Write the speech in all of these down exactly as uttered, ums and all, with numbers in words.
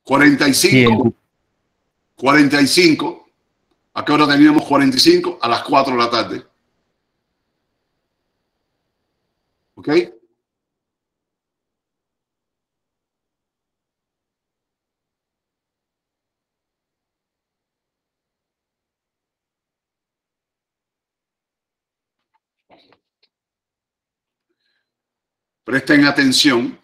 cuarenta y cinco. Bien. cuarenta y cinco. ¿A qué hora teníamos cuarenta y cinco? A las cuatro de la tarde. ¿Ok? Presten atención.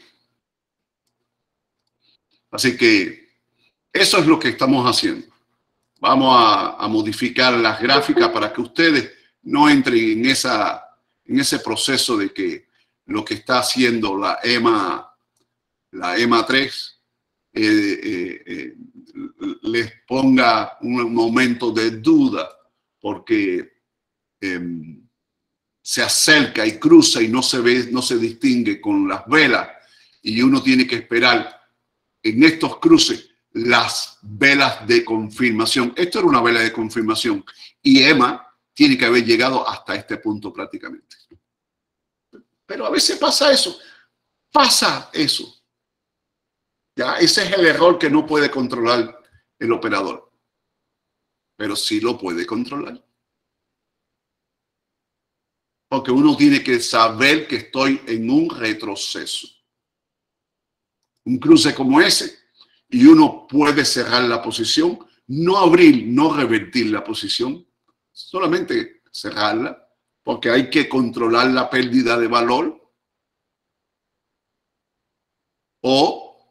Así que eso es lo que estamos haciendo. Vamos a, a modificar las gráficas para que ustedes no entren en, esa, en ese proceso de que lo que está haciendo la EMA, la EMA tres eh, eh, eh, les ponga un momento de duda porque eh, se acerca y cruza y no se ve, no se distingue con las velas y uno tiene que esperar en estos cruces las velas de confirmación. Esto era una vela de confirmación y EMA tiene que haber llegado hasta este punto prácticamente. Pero a veces pasa eso, pasa eso. Ya, ese es el error que no puede controlar el operador, pero sí lo puede controlar. Porque uno tiene que saber que estoy en un retroceso. Un cruce como ese, y uno puede cerrar la posición, no abrir, no revertir la posición, solamente cerrarla, porque hay que controlar la pérdida de valor. O,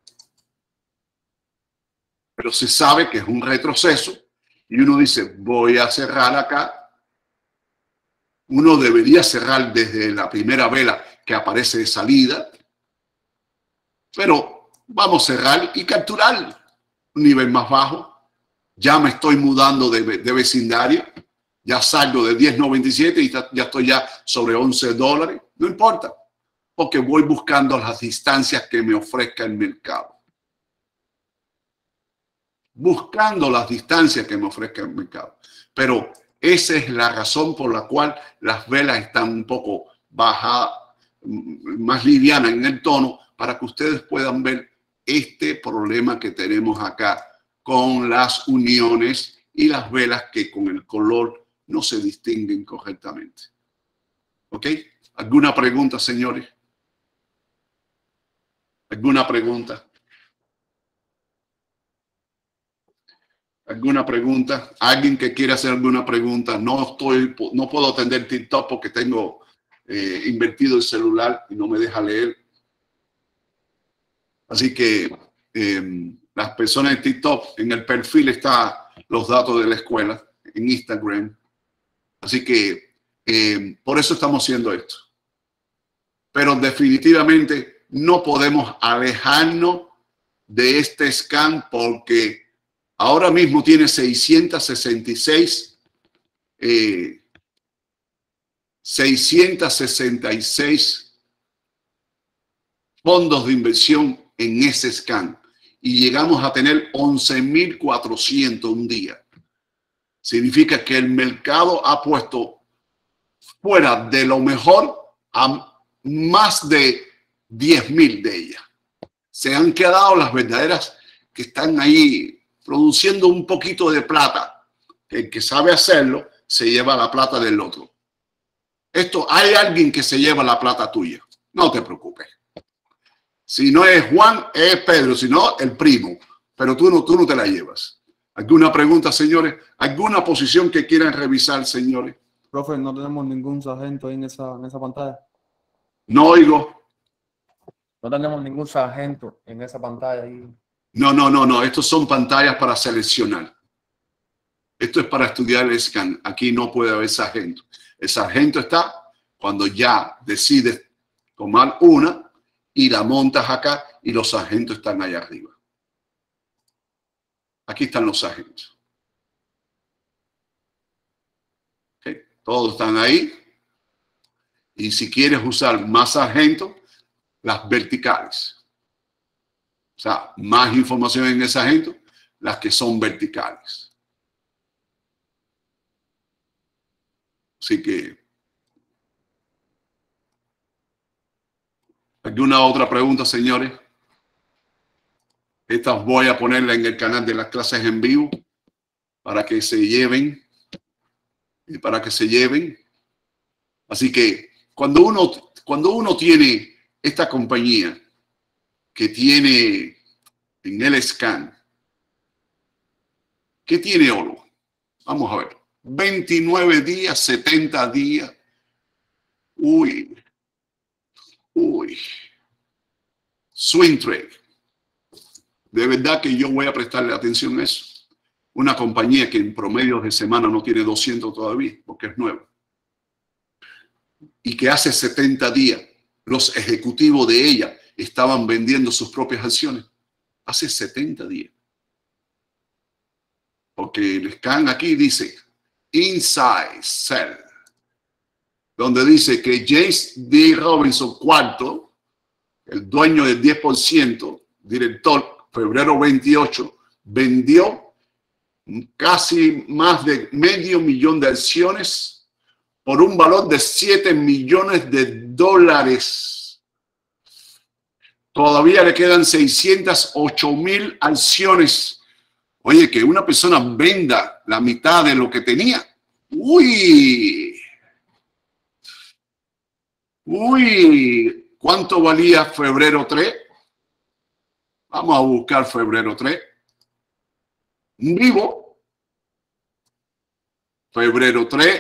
pero se sabe que es un retroceso, y uno dice, voy a cerrar acá. Uno debería cerrar desde la primera vela que aparece de salida, pero vamos a cerrar y capturar un nivel más bajo. Ya me estoy mudando de, de vecindario, ya salgo de diez noventa y siete y ya estoy ya sobre once dólares. No importa, porque voy buscando las distancias que me ofrezca el mercado. Buscando las distancias que me ofrezca el mercado. Pero esa es la razón por la cual las velas están un poco bajadas, más livianas en el tono, para que ustedes puedan ver este problema que tenemos acá con las uniones y las velas que con el color no se distinguen correctamente. ¿Ok? ¿Alguna pregunta, señores? ¿Alguna pregunta? ¿Alguna pregunta? ¿Alguien que quiera hacer alguna pregunta? No estoy, no puedo atender TikTok porque tengo eh, invertido el celular y no me deja leer. Así que eh, las personas en TikTok, en el perfil está los datos de la escuela, en Instagram. Así que eh, por eso estamos haciendo esto. Pero definitivamente no podemos alejarnos de este scan porque ahora mismo tiene seiscientos sesenta y seis, eh, seiscientos sesenta y seis fondos de inversión en ese scan y llegamos a tener once mil cuatrocientos un día. Significa que el mercado ha puesto fuera de lo mejor a más de diez mil de ellas. Se han quedado las verdaderas que están ahí produciendo un poquito de plata. El que sabe hacerlo se lleva la plata del otro. Esto, hay alguien que se lleva la plata tuya. No te preocupes. Si no es Juan, es Pedro. Si no, el primo. Pero tú no, tú no te la llevas. ¿Alguna pregunta, señores? ¿Alguna posición que quieran revisar, señores? Profe, no tenemos ningún sargento ahí en esa, en esa pantalla. No oigo. No tenemos ningún sargento en esa pantalla ahí. No, no, no, no. Estos son pantallas para seleccionar. Esto es para estudiar el scan. Aquí no puede haber sargento. El sargento está cuando ya decides tomar una y la montas acá y los sargentos están allá arriba. Aquí están los sargentos. Okay. Todos están ahí. Y si quieres usar más sargentos, las verticales. O sea, más información en el sargento, las que son verticales. Así que, ¿alguna otra pregunta, señores? Estas voy a ponerla en el canal de las clases en vivo para que se lleven. Y para que se lleven. Así que cuando uno, cuando uno tiene esta compañía que tiene en el scan, ¿qué tiene oro? Vamos a ver. veintinueve días, setenta días. Uy. Uy. Swing trade. De verdad que yo voy a prestarle atención a eso. Una compañía que en promedio de semana no tiene doscientos todavía, porque es nueva. Y que hace setenta días los ejecutivos de ella estaban vendiendo sus propias acciones. Hace setenta días. Porque el scan aquí dice Inside Sell, donde dice que James D. Robinson cuarto, el dueño del diez por ciento, director, febrero veintiocho, vendió casi más de medio millón de acciones por un valor de siete millones de dólares. Todavía le quedan seiscientas ocho mil acciones. Oye, que una persona venda la mitad de lo que tenía. Uy. Uy. ¿Cuánto valía febrero tres? Vamos a buscar febrero tres. Vivo. Febrero tres.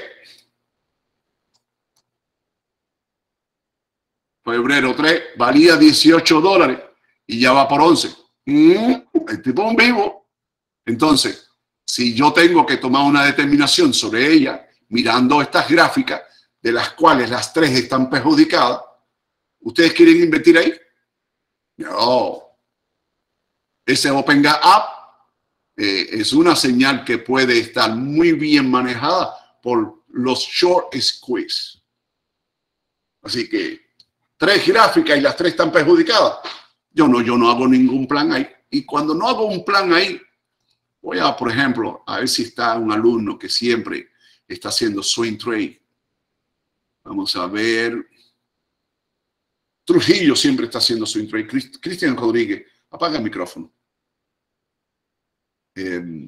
Febrero tres valía dieciocho dólares y ya va por once. Mm, el tipo es un vivo. Entonces, si yo tengo que tomar una determinación sobre ella, mirando estas gráficas, de las cuales las tres están perjudicadas, ¿ustedes quieren invertir ahí? No. Ese Open Gap Up eh, es una señal que puede estar muy bien manejada por los short squeeze. Así que tres gráficas y las tres están perjudicadas. Yo no, yo no hago ningún plan ahí. Y cuando no hago un plan ahí, voy a, por ejemplo, a ver si está un alumno que siempre está haciendo swing trade. Vamos a ver. Trujillo siempre está haciendo swing trade. Cristian Rodríguez, apaga el micrófono. Eh,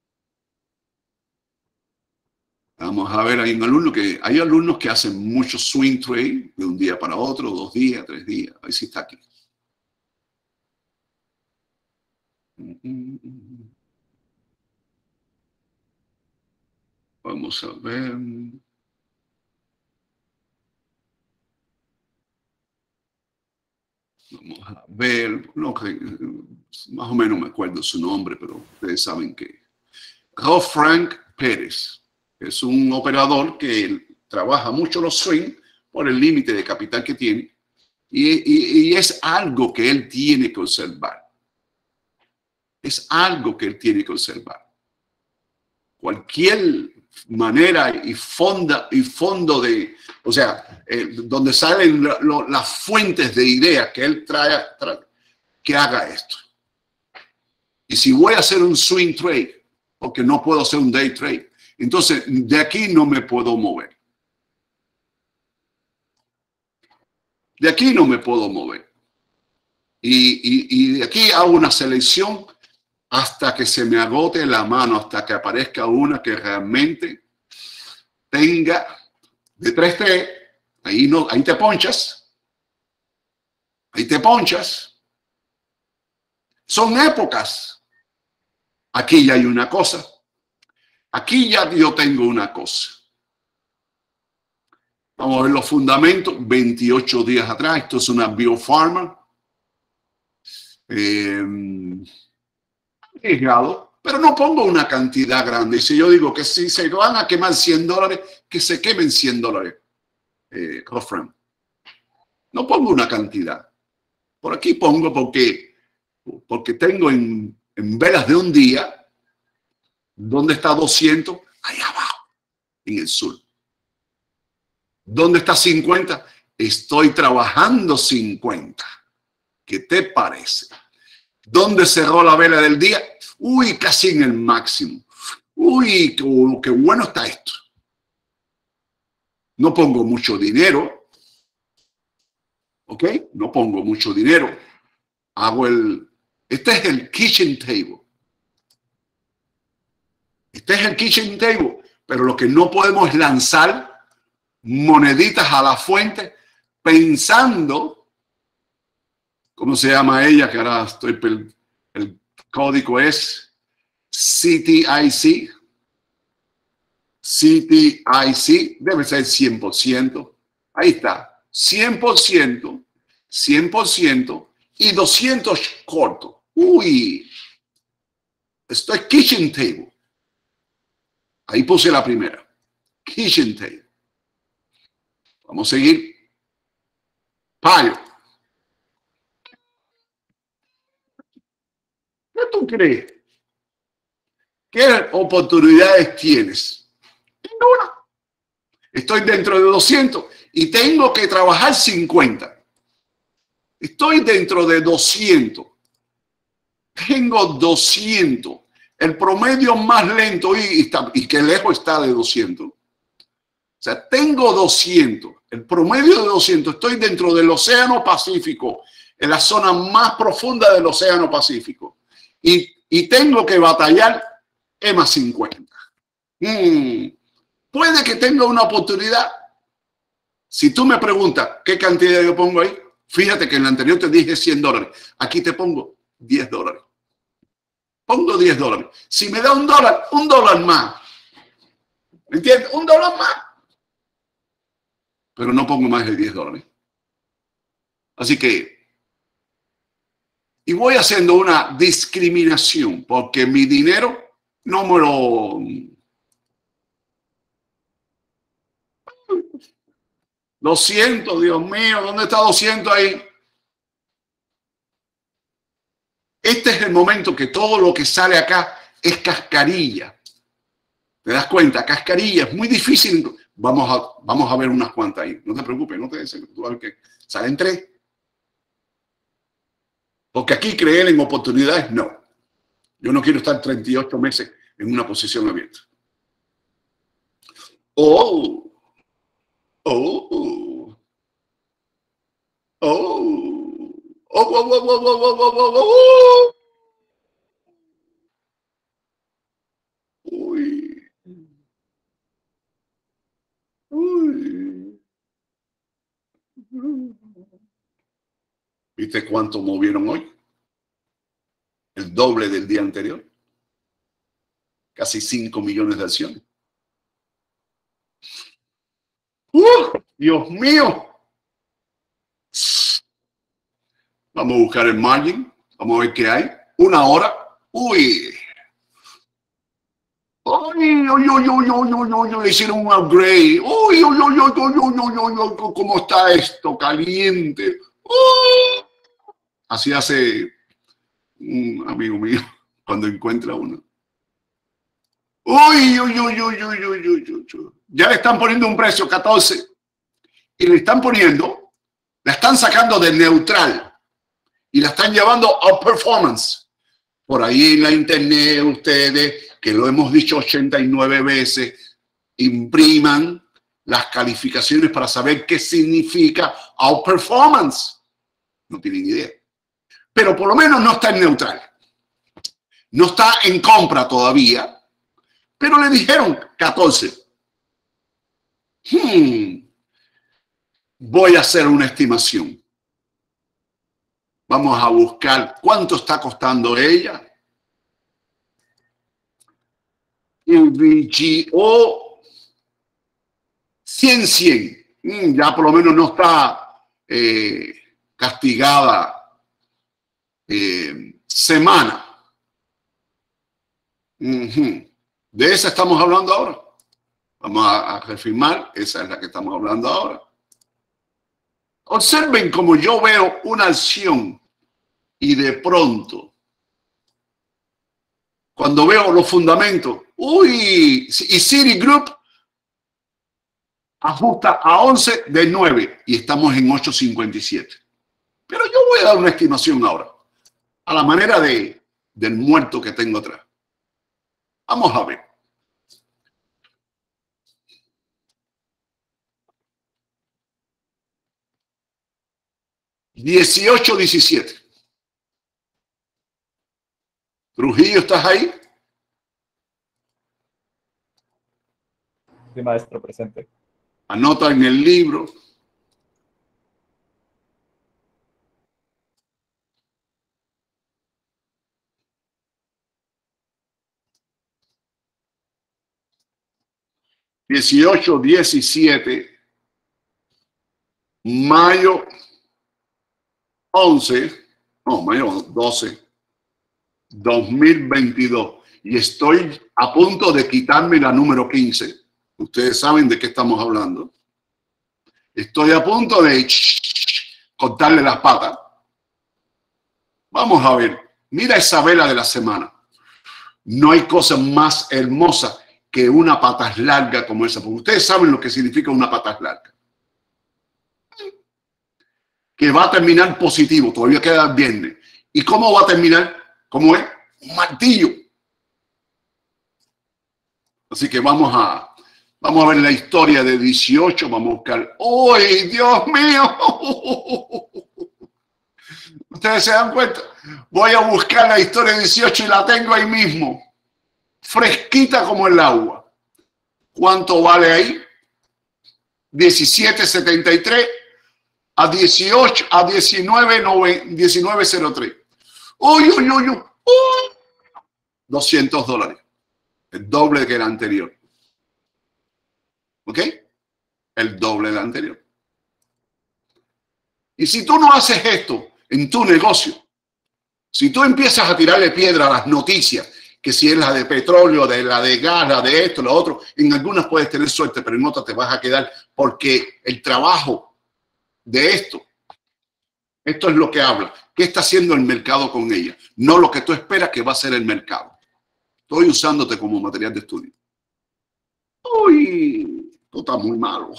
vamos a ver, hay un alumno que, hay alumnos que hacen mucho swing trade de un día para otro, dos días, tres días. A ver si está aquí. Vamos a ver. Vamos a ver. No, más o menos me acuerdo su nombre, pero ustedes saben que. Rolf Frank Pérez es un operador que trabaja mucho los swing por el límite de capital que tiene. Y, y, y es algo que él tiene que observar. Es algo que él tiene que observar. Cualquier manera y, fonda, y fondo de, o sea, eh, donde salen lo, lo, las fuentes de ideas que él trae, trae, que haga esto. Y si voy a hacer un swing trade, porque no puedo hacer un day trade, entonces de aquí no me puedo mover. De aquí no me puedo mover. Y, y, y de aquí hago una selección hasta que se me agote la mano, hasta que aparezca una que realmente tenga de tres tres. Ahí, no, ahí te ponchas. Ahí te ponchas. Son épocas. Aquí ya hay una cosa. Aquí ya yo tengo una cosa. Vamos a ver los fundamentos. veintiocho días atrás. Esto es una Biofarma. Eh, arriesgado, pero no pongo una cantidad grande. Y si yo digo que si se van a quemar cien dólares, que se quemen cien dólares. Eh, no pongo una cantidad. Por aquí pongo porque, porque tengo en, en velas de un día, ¿dónde está doscientos? Ahí abajo, en el sur. ¿Dónde está cincuenta? Estoy trabajando cincuenta. ¿Qué te parece? ¿Dónde cerró la vela del día? Uy, casi en el máximo. Uy, qué, qué bueno está esto. No pongo mucho dinero. ¿Ok? No pongo mucho dinero. Hago el, Este es el kitchen table. Este es el kitchen table. Pero lo que no podemos es lanzar moneditas a la fuente pensando, ¿cómo se llama ella? Que ahora estoy, el, el código es C T I C. C T I C debe ser cien por ciento. Ahí está. cien por ciento, cien por ciento y doscientos corto. Uy. Esto es kitchen table. Ahí puse la primera. Kitchen table. Vamos a seguir. Payo. ¿Qué tú crees? ¿Qué oportunidades tienes? Ninguna. Estoy dentro de doscientos y tengo que trabajar cincuenta. Estoy dentro de doscientos. Tengo doscientos. El promedio más lento y, está, y que lejos está de doscientos. O sea, tengo doscientos. El promedio de doscientos. Estoy dentro del Océano Pacífico, en la zona más profunda del Océano Pacífico. Y, y tengo que batallar E más cincuenta. Hmm. Puede que tenga una oportunidad. Si tú me preguntas qué cantidad yo pongo ahí, fíjate que en la anterior te dije cien dólares. Aquí te pongo diez dólares. Pongo diez dólares. Si me da un dólar, un dólar más. ¿Me entiendes? Un dólar más. Pero no pongo más de diez dólares. Así que, y voy haciendo una discriminación porque mi dinero no me lo... doscientos, Dios mío, ¿dónde está doscientos ahí? Este es el momento que todo lo que sale acá es cascarilla. ¿Te das cuenta? Cascarilla, es muy difícil. Vamos a, vamos a ver unas cuantas ahí. No te preocupes, no te des, tú vas a ver que salen tres. Porque aquí creer en oportunidades, no. Yo no quiero estar treinta y ocho meses en una posición abierta. Oh, oh, oh, oh, oh, oh, oh, oh, oh, oh, oh. Uy. Uy. ¿Viste cuánto movieron hoy? El doble del día anterior. Casi cinco millones de acciones. ¡Uh! Dios mío. Vamos a buscar el margin. Vamos a ver qué hay. Una hora. Uy. Uy, uy, uy, uy, uy, uy, uy, uy, hicieron un upgrade. Uy, uy, uy, uy, uy, uy, uy, uy, uy, cómo está esto, caliente. Uy. Así hace un amigo mío cuando encuentra uno. Uy, uy, uy, uy, uy, uy, uy, uy. Ya le están poniendo un precio catorce y le están poniendo, la están sacando de neutral y la están llevando a performance. Por ahí en la internet ustedes, que lo hemos dicho ochenta y nueve veces, impriman las calificaciones para saber qué significa outperformance. No tienen idea. Pero por lo menos no está en neutral. No está en compra todavía, pero le dijeron catorce. Hmm. Voy a hacer una estimación. Vamos a buscar cuánto está costando ella. El V G O cien cien. Mm, ya por lo menos no está eh, castigada eh, semana. Uh-huh. De esa estamos hablando ahora. Vamos a, a reafirmar, esa es la que estamos hablando ahora. Observen cómo yo veo una acción y de pronto, cuando veo los fundamentos, uy, y Citigroup ajusta a once de nueve y estamos en ocho cincuenta y siete. Pero yo voy a dar una estimación ahora, a la manera de, del muerto que tengo atrás. Vamos a ver. dieciocho diecisiete. Trujillo, ¿estás ahí? Sí, maestro, presente. Anota en el libro. dieciocho, diecisiete, mayo once, no, mayo doce, dos mil veintidós. Y estoy a punto de quitarme la número quince. Ustedes saben de qué estamos hablando. Estoy a punto de cortarle las patas. Vamos a ver. Mira esa vela de la semana. No hay cosa más hermosa que una patas larga como esa. Porque ustedes saben lo que significa una patas larga. Que va a terminar positivo. Todavía queda el viernes. ¿Y cómo va a terminar? ¿Cómo es? Un martillo. Así que vamos a, vamos a ver la historia de dieciocho. Vamos a buscar. ¡Uy, Dios mío! Ustedes se dan cuenta. Voy a buscar la historia de dieciocho y la tengo ahí mismo. Fresquita como el agua. ¿Cuánto vale ahí? diecisiete setenta y tres a dieciocho a diecinueve cero tres. Uy, uy, uy, uy. doscientos dólares. El doble que el anterior. ¿Ok? El doble del anterior. Y si tú no haces esto en tu negocio, si tú empiezas a tirarle piedra a las noticias, que si es la de petróleo, de la de gas, la de esto, lo otro, en algunas puedes tener suerte, pero en otras te vas a quedar porque el trabajo de esto, esto es lo que habla. ¿Qué está haciendo el mercado con ella? No lo que tú esperas que va a hacer el mercado. Estoy usándote como material de estudio. Uy, esto está muy malo.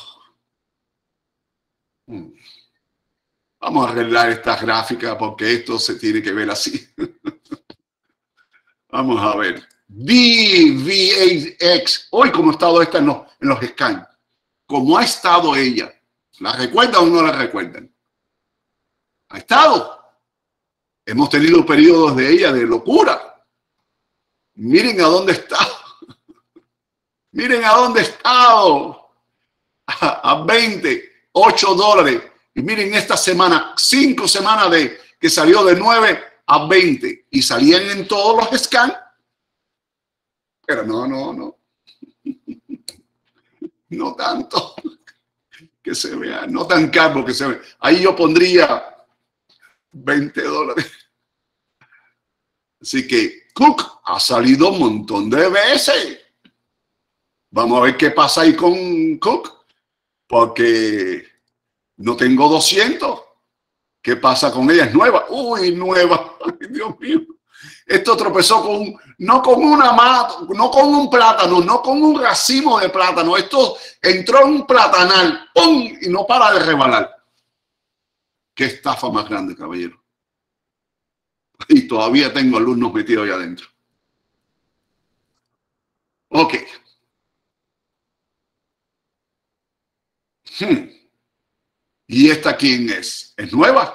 Vamos a arreglar esta gráfica porque esto se tiene que ver así. Vamos a ver. D V A X. Hoy, ¿cómo ha estado esta en los, en los scans? ¿Cómo ha estado ella? ¿La recuerdan o no la recuerdan? Ha estado. Hemos tenido periodos de ella de locura. Miren a dónde está. Miren a dónde ha estado. A, a veinte, ocho dólares. Y miren esta semana, cinco semanas de que salió de nueve a veinte. Y salían en todos los scans. Pero no, no, no. No tanto. Que se vea. No tan caro que se vea. Ahí yo pondría veinte dólares. Así que Cook ha salido un montón de veces. Vamos a ver qué pasa ahí con Cook. Porque no tengo doscientos. ¿Qué pasa con ella? Es nueva. Uy, nueva. Ay, Dios mío. Esto tropezó con, no con una mata, no con un plátano, no con un racimo de plátano. Esto entró en un platanal. ¡Pum! Y no para de rebalar. Qué estafa más grande, caballero. Y todavía tengo alumnos metidos ahí adentro. Ok. Hmm. ¿Y esta quién es? ¿Es nueva?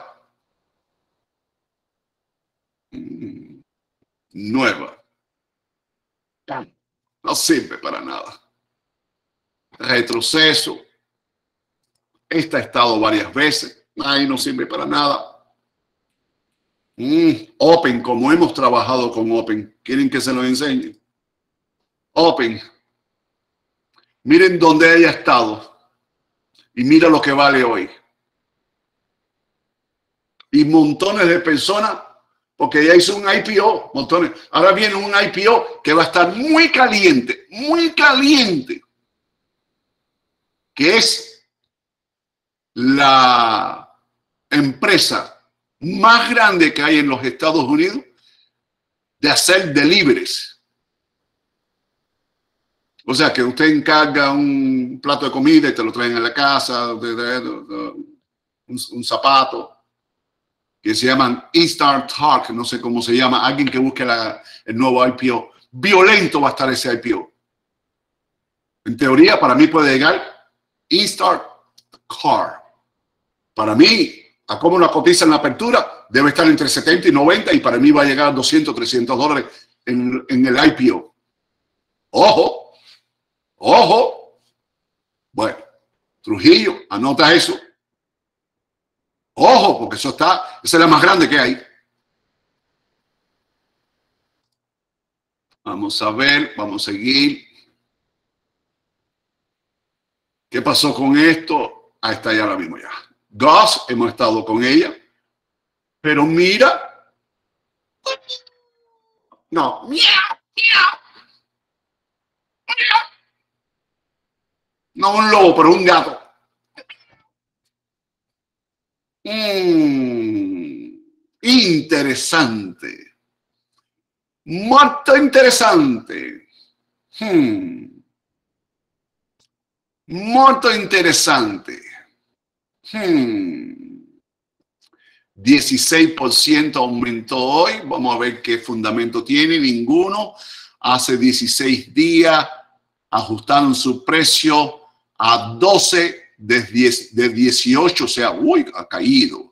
Hmm. Nueva. No sirve para nada. Retroceso. Esta ha estado varias veces. Ahí no sirve para nada. Mm, Open, como hemos trabajado con Open. ¿Quieren que se lo enseñe? Open. Miren dónde haya estado. Y mira lo que vale hoy. Y montones de personas, porque ya hizo un I P O, montones. Ahora viene un I P O que va a estar muy caliente, muy caliente. Que es la empresa más grande que hay en los Estados Unidos de hacer deliveries. O sea, que usted encarga un plato de comida y te lo traen a la casa, un, un zapato, que se llaman Instant Talk, no sé cómo se llama, alguien que busque la, el nuevo I P O. Violento va a estar ese I P O. En teoría, para mí puede llegar Instant Car. Para mí, a cómo la cotiza en la apertura, debe estar entre setenta y noventa y para mí va a llegar a doscientos, trescientos dólares en, en el I P O. Ojo, ojo. Bueno, Trujillo, anota eso. Ojo, porque eso está, esa es la más grande que hay. Vamos a ver, vamos a seguir. ¿Qué pasó con esto? Ahí está ya ahora mismo ya. Gus, hemos estado con ella. Pero mira. No. No un lobo, pero un gato. Mm, interesante. Muy interesante. Hmm. Muy interesante. Hmm. dieciséis por ciento aumentó hoy. Vamos a ver qué fundamento tiene. Ninguno. Hace dieciséis días ajustaron su precio a doce de dieciocho. O sea, uy, ha caído.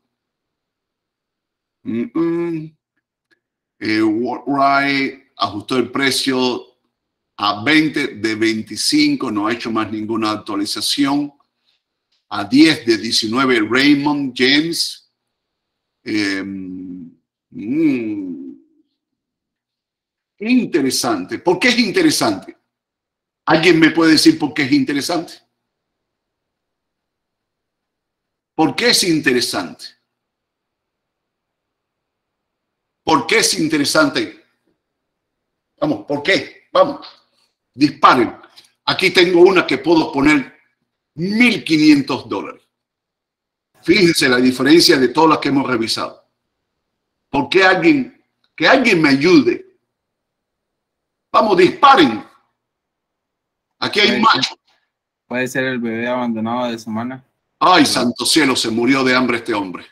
Mm -mm. Eh, Worldwide ajustó el precio a veinte de veinticinco, no ha hecho más ninguna actualización. A diez de diecinueve, Raymond James. Eh, mm, interesante. ¿Por qué es interesante? ¿Alguien me puede decir por qué es interesante? ¿Por qué es interesante? ¿Por qué es interesante? Vamos, ¿por qué? Vamos, disparen. Aquí tengo una que puedo poner mil quinientos dólares. Fíjense la diferencia de todas las que hemos revisado. ¿Por qué alguien, que alguien me ayude? Vamos, disparen. Aquí hay un macho. Puede ser el bebé abandonado de semana. Ay, santo cielo, se murió de hambre este hombre.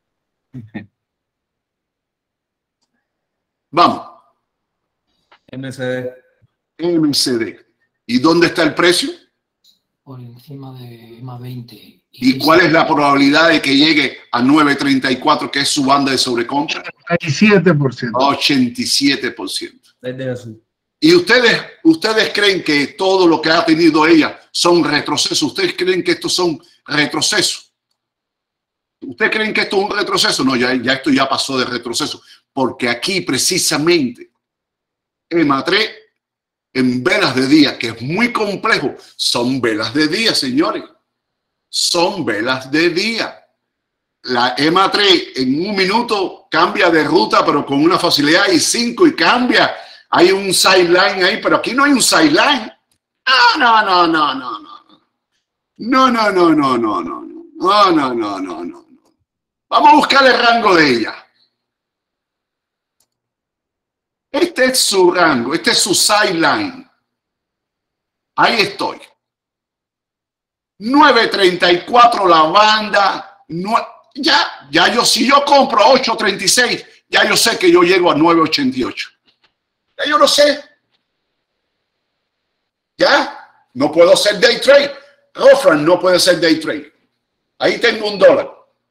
Vamos. M C D. M C D. ¿Y dónde está el precio? Por encima de más veinte. ¿Y cuál es la probabilidad de que llegue a nueve treinta y cuatro, que es su banda de sobrecompra? ochenta y siete por ciento. ochenta y siete por ciento. Desde azul. ¿Y ustedes, ustedes creen que todo lo que ha tenido ella son retrocesos? ¿Ustedes creen que estos son retrocesos? ¿Ustedes creen que esto es un retroceso? No, ya, ya esto ya pasó de retroceso. Porque aquí precisamente EMA tres en velas de día, que es muy complejo, son velas de día, señores. Son velas de día. La EMA tres en un minuto cambia de ruta, pero con una facilidad, y cinco y cambia. Hay un sideline ahí, pero aquí no hay un sideline. No, no, no, no, no, no. No, no, no, no, no, no, no. No, no, no, no, no. Vamos a buscar el rango de ella. Este es su rango, este es su sideline. Ahí estoy. nueve treinta y cuatro la banda. No, ya, ya yo, si yo compro ocho treinta y seis, ya yo sé que yo llego a nueve ochenta y ocho. Ya yo lo sé. Ya, no puedo hacer day trade. Rofran no puede hacer day trade. Ahí tengo un dólar.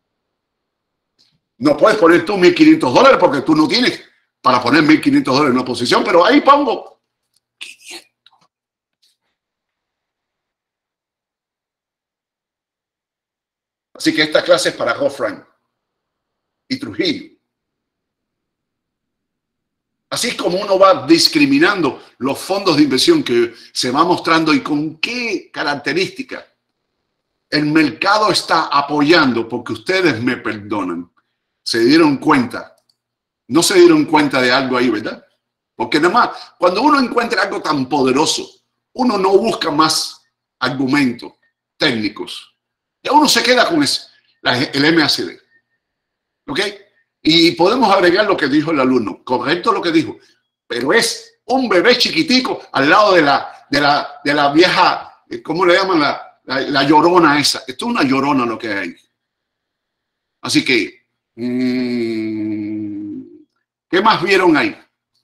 No puedes poner tú mil quinientos dólares porque tú no tienes para poner mil quinientos dólares en una posición, pero ahí pongo quinientos. Así que esta clase es para Rofran y Trujillo. Así es como uno va discriminando los fondos de inversión que se va mostrando y con qué características el mercado está apoyando, porque ustedes me perdonan, se dieron cuenta, no se dieron cuenta de algo ahí, ¿verdad? Porque nada más, cuando uno encuentra algo tan poderoso, uno no busca más argumentos técnicos. Ya uno se queda con ese, el M A C D. ¿Ok? Y podemos agregar lo que dijo el alumno, correcto lo que dijo, pero es un bebé chiquitico al lado de la, de la, de la vieja, ¿cómo le llaman? La, la, la llorona esa. Esto es una llorona lo que hay. Así que, mmm, ¿qué más vieron ahí?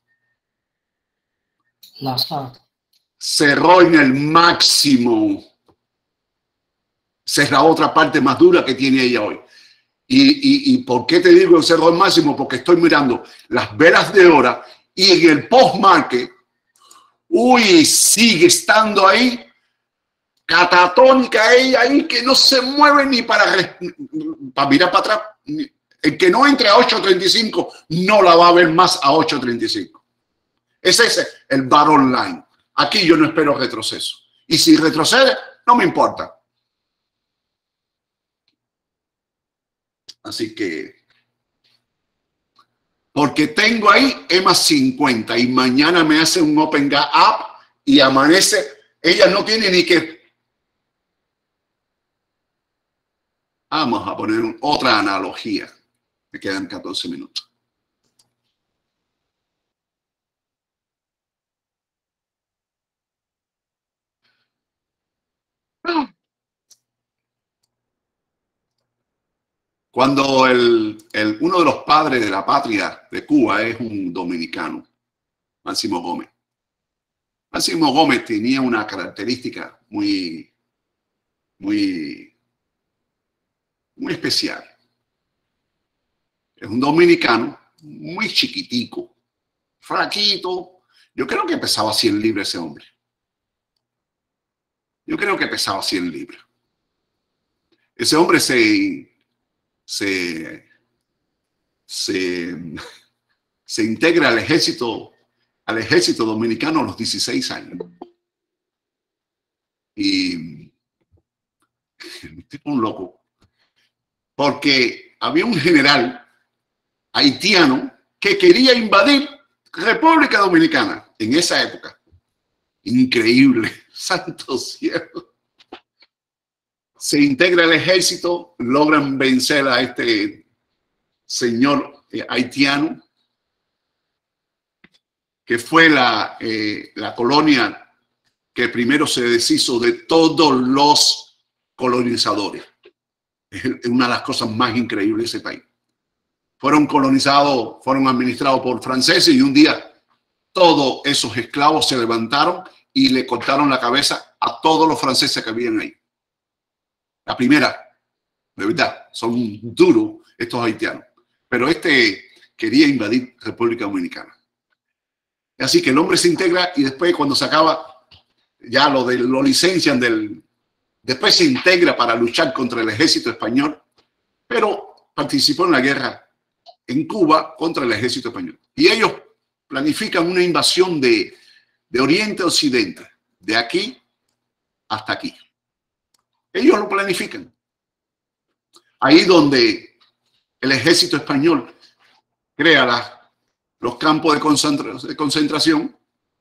La S A T. Cerró en el máximo. Esa es la otra parte más dura que tiene ella hoy. ¿Y, y, y por qué te digo ese error máximo? Porque estoy mirando las velas de hora y en el post-market, uy, sigue estando ahí, catatónica ella ahí, que no se mueve ni para, para mirar para atrás. El que no entre a ocho treinta y cinco no la va a ver más a ocho treinta y cinco. Ese es el bottom line. Aquí yo no espero retroceso. Y si retrocede, no me importa. Así que, porque tengo ahí E M A cincuenta y mañana me hace un Open Gap Up y amanece, ella no tiene ni que... Vamos a poner otra analogía. Me quedan catorce minutos. Cuando el, el, uno de los padres de la patria de Cuba es un dominicano, Máximo Gómez. Máximo Gómez tenía una característica muy, muy, muy especial. Es un dominicano muy chiquitico, flaquito. Yo creo que pesaba cien libras ese hombre. Yo creo que pesaba cien libras. Ese hombre se, se, se, se integra al ejército, al ejército dominicano a los dieciséis años. Y tipo un loco. Porque había un general haitiano que quería invadir República Dominicana en esa época. Increíble, santo cielo. Se integra el ejército, logran vencer a este señor eh, haitiano, que fue la, eh, la colonia que primero se deshizo de todos los colonizadores. Es una de las cosas más increíbles de ese país. Fueron colonizados, fueron administrados por franceses y un día todos esos esclavos se levantaron y le cortaron la cabeza a todos los franceses que habían ahí. La primera, de verdad, son duros estos haitianos. Pero este quería invadir República Dominicana. Así que el hombre se integra y después cuando se acaba, ya lo, de, lo licencian del... Después se integra para luchar contra el ejército español, pero participó en la guerra en Cuba contra el ejército español. Y ellos planifican una invasión de, de Oriente a Occidente, de aquí hasta aquí. Ellos lo planifican. Ahí donde el ejército español crea la, los campos de, concentra, de concentración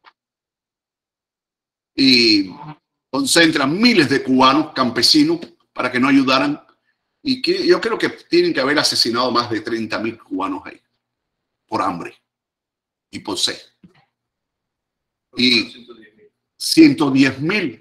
y concentran miles de cubanos campesinos para que no ayudaran. Y que, yo creo que tienen que haber asesinado más de treinta mil cubanos ahí, por hambre y por sed. Y ciento diez mil.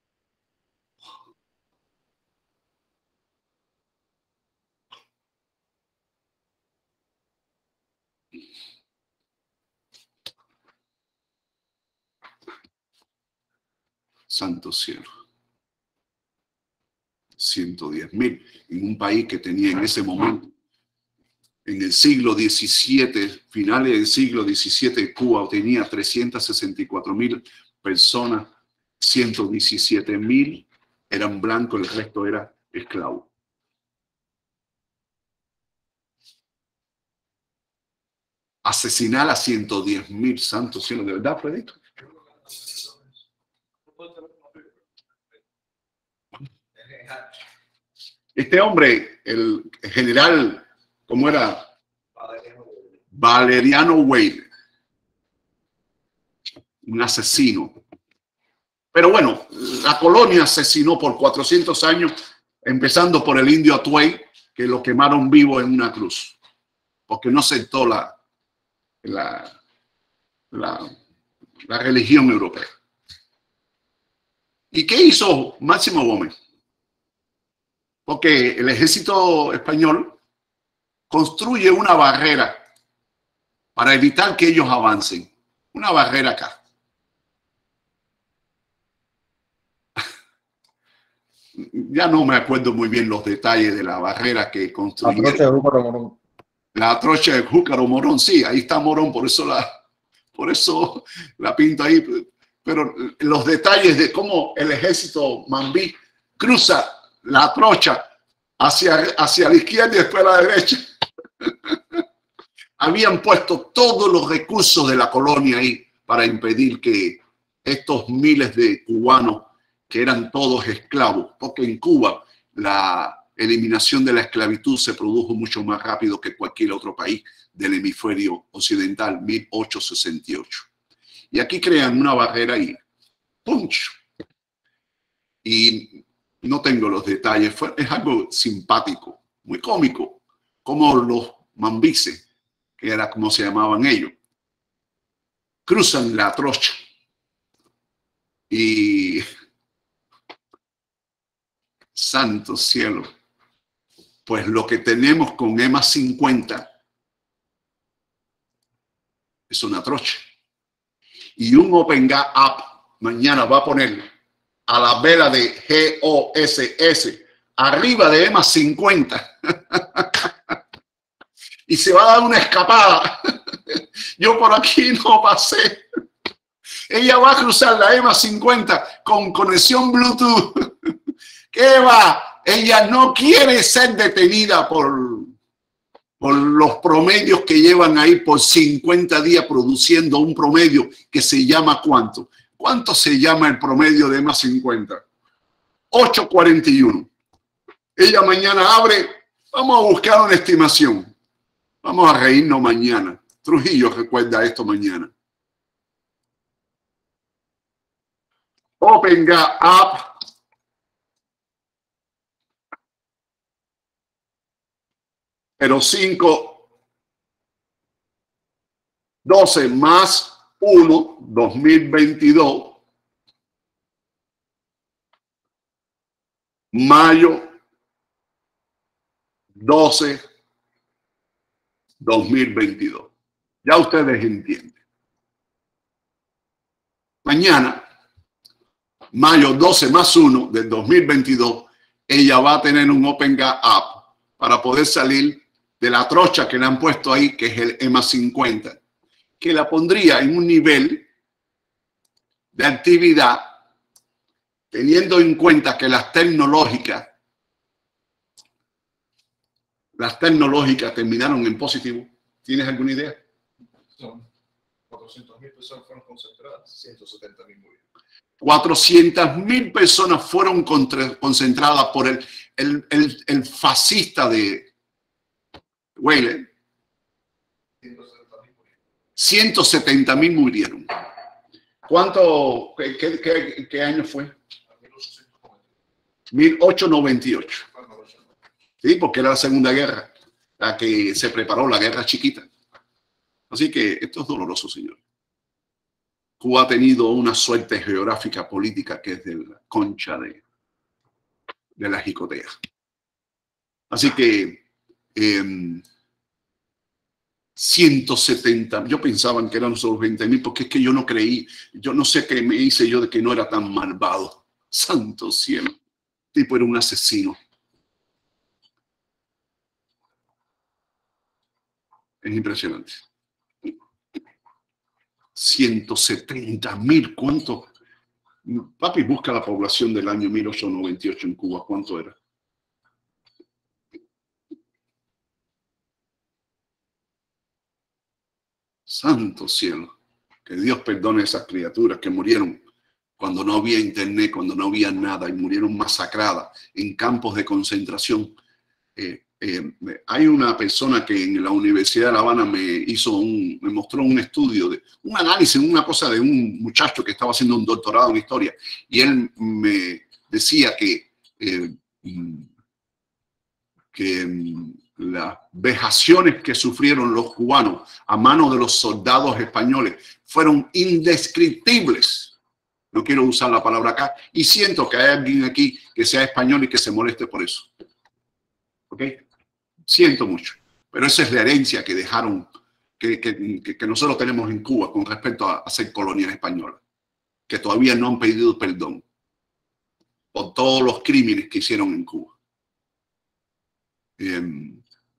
Santo cielo. ciento diez mil en un país que tenía en ese momento, en el siglo diecisiete, finales del siglo diecisiete, Cuba tenía trescientas sesenta y cuatro mil personas, ciento diecisiete mil eran blancos, el resto era esclavo. Asesinar a ciento diez mil, santo cielo, ¿de verdad, Fredito? Este hombre, el general, ¿cómo era? Valeriano Wade, un asesino. Pero bueno, la colonia asesinó por cuatrocientos años, empezando por el indio Atuey, que lo quemaron vivo en una cruz, porque no aceptó la, la, la, la religión europea. ¿Y qué hizo Máximo Gómez? Porque el ejército español construye una barrera para evitar que ellos avancen. Una barrera acá. ya no me acuerdo muy bien los detalles de la barrera que construyeron. La trocha de Júcaro Morón. La trocha de Júcaro Morón, sí, ahí está Morón, por eso la, por eso la pinto ahí. Pero los detalles de cómo el ejército mambí cruza la trocha hacia, hacia la izquierda y después a la derecha. Habían puesto todos los recursos de la colonia ahí para impedir que estos miles de cubanos, que eran todos esclavos, porque en Cuba la eliminación de la esclavitud se produjo mucho más rápido que cualquier otro país del hemisferio occidental, mil ochocientos sesenta y ocho. Y aquí crean una barrera y ¡punch! Y no tengo los detalles, fue, es algo simpático, muy cómico, como los mambises, que era como se llamaban ellos, cruzan la trocha y santo cielo, pues lo que tenemos con EMA cincuenta es una trocha. Y un OpenGA App mañana va a poner a la vela de G O S S arriba de EMA cincuenta y se va a dar una escapada. Yo por aquí no pasé. Ella va a cruzar la EMA cincuenta con conexión Bluetooth. ¿Qué va? Ella no quiere ser detenida por, por los promedios que llevan ahí por cincuenta días produciendo un promedio que se llama ¿cuánto? ¿Cuánto se llama el promedio de EMA cincuenta? ocho cuarenta y uno. Ella mañana abre, vamos a buscar una estimación. Vamos a reírnos mañana. Trujillo recuerda esto mañana. OpenGA App. Pero cinco, doce más uno, dos mil veintidós, mayo doce, dos mil veintidós. Ya ustedes entienden. Mañana, mayo doce más uno del dos mil veintidós, ella va a tener un OpenGA App para poder salir de la trocha que le han puesto ahí, que es el EMA cincuenta, que la pondría en un nivel de actividad, teniendo en cuenta que las tecnológicas, las tecnológicas terminaron en positivo. ¿Tienes alguna idea? Son cuatrocientas mil personas fueron concentradas, ciento setenta mil murieron. cuatrocientas mil personas fueron contra, concentradas por el, el, el, el fascista de Weyler. ciento setenta mil murieron. ¿Cuánto? ¿Qué, qué, qué, qué año fue? mil ochocientos noventa y ocho. Sí, porque era la Segunda Guerra, la que se preparó, la Guerra Chiquita. Así que esto es doloroso, señor. Cuba ha tenido una suerte geográfica política que es de la concha de, de la jicotea. Así que eh, ciento setenta, yo pensaba que eran solo veinte mil, porque es que yo no creí, yo no sé qué me hice yo de que no era tan malvado. Santo cielo, el tipo era un asesino. Es impresionante. ciento setenta mil, ¿cuánto? Papi, busca la población del año mil ochocientos noventa y ocho en Cuba, ¿cuánto era? Santo cielo, que Dios perdone a esas criaturas que murieron cuando no había internet, cuando no había nada, y murieron masacradas en campos de concentración. Eh, eh, hay una persona que en la Universidad de La Habana me hizo un, me mostró un estudio, de, un análisis, una cosa de un muchacho que estaba haciendo un doctorado en historia, y él me decía que, eh, que las vejaciones que sufrieron los cubanos a manos de los soldados españoles fueron indescriptibles. No quiero usar la palabra acá, y siento que hay alguien aquí que sea español y que se moleste por eso. ¿Ok? Siento mucho, pero esa es la herencia que dejaron, que, que, que nosotros tenemos en Cuba con respecto a, a ser colonia española, que todavía no han pedido perdón. por todos los crímenes que hicieron en Cuba. Eh,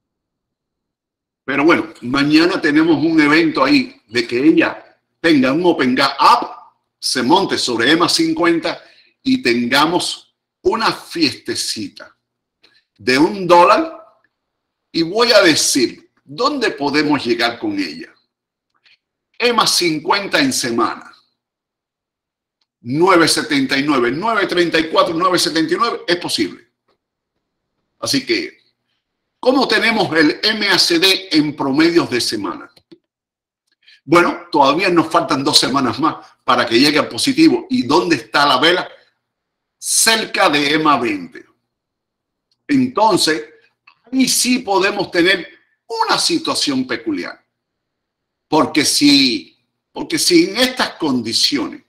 pero bueno, mañana tenemos un evento ahí de que ella tenga un Open Gap, se monte sobre EMA cincuenta y tengamos una fiestecita de un dólar. Y voy a decir, ¿dónde podemos llegar con ella? EMA cincuenta en semana. nueve setenta y nueve, nueve treinta y cuatro, nueve setenta y nueve, es posible. Así que, ¿cómo tenemos el M A C D en promedios de semana? Bueno, todavía nos faltan dos semanas más para que llegue al positivo. ¿Y dónde está la vela? Cerca de EMA veinte. Entonces, ahí sí podemos tener una situación peculiar. Porque si, porque si en estas condiciones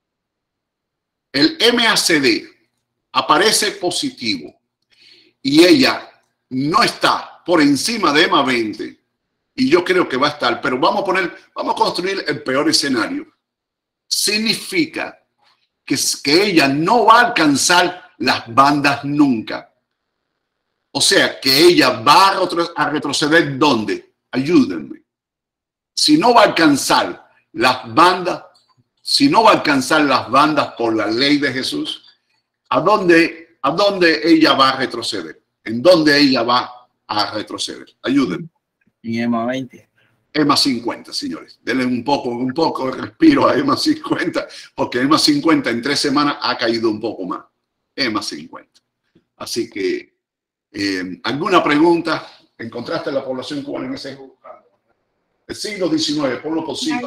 el M A C D aparece positivo y ella no está por encima de EMA veinte, y yo creo que va a estar, pero vamos a poner, vamos a construir el peor escenario. Significa que, que ella no va a alcanzar las bandas nunca. O sea, que ella va a, retro, a retroceder ¿dónde? Ayúdenme. Si no va a alcanzar las bandas, si no va a alcanzar las bandas por la ley de Jesús, ¿a dónde, a dónde ella va a retroceder? ¿En dónde ella va a retroceder? Ayúdenme. En EMA veinte. EMA cincuenta, señores. Denle un poco, un poco de respiro a EMA cincuenta, porque EMA cincuenta en tres semanas ha caído un poco más. EMA cincuenta. Así que, eh, ¿alguna pregunta? ¿Encontraste la población cubana en ese el siglo diecinueve? Ponlo por cinco.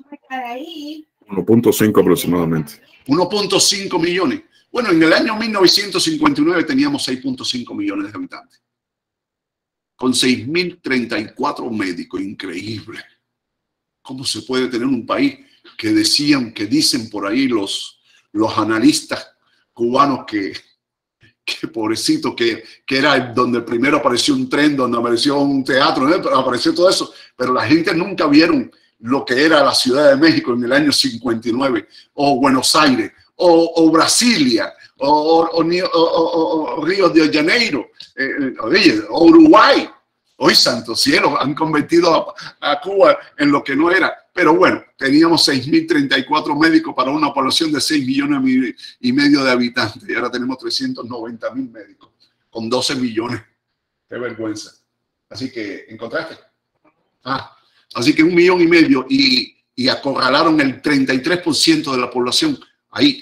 uno punto cinco aproximadamente. uno punto cinco millones. Bueno, en el año mil novecientos cincuenta y nueve teníamos seis punto cinco millones de habitantes. Con seis mil treinta y cuatro médicos. Increíble. ¿Cómo se puede tener un país que decían, que dicen por ahí los, los analistas cubanos que, que pobrecito, que, que era donde primero apareció un tren, donde apareció un teatro, ¿eh? Apareció todo eso, pero la gente nunca vieron lo que era la Ciudad de México en el año cincuenta y nueve, o Buenos Aires, o, o Brasilia, o, o, o, o, o Río de Janeiro, eh, o Uruguay. Hoy, santo cielo, han convertido a, a Cuba en lo que no era. Pero bueno, teníamos seis mil treinta y cuatro médicos para una población de seis millones y medio de habitantes. Y ahora tenemos trescientos noventa mil médicos con doce millones. Qué vergüenza. Así que, ¿encontraste? Ah, así que un millón y medio y, y acorralaron el treinta y tres por ciento de la población ahí